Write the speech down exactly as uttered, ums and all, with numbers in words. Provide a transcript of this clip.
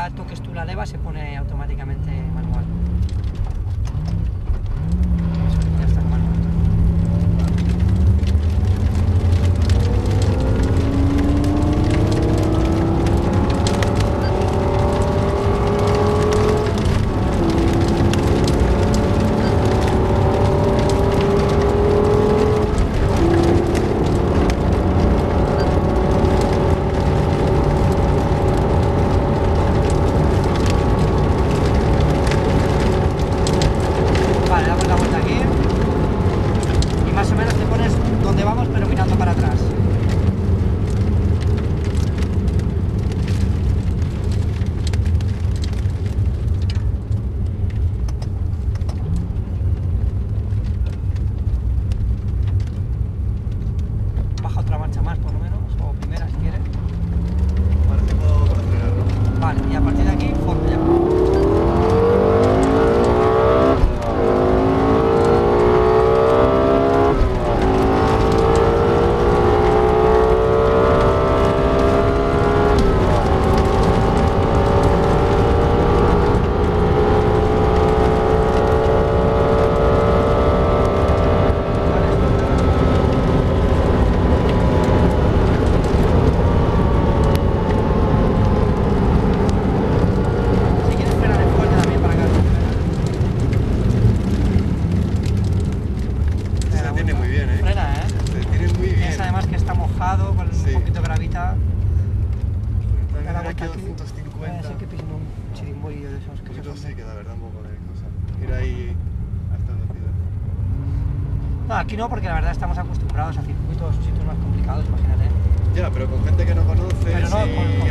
ya toques tú la leva se pone automáticamente manual. Ya está en manual. No, aquí no, porque la verdad estamos acostumbrados a circuitos, sitios más complicados, imagínate. Ya, pero con gente que no conoce. Pero no, y... con, con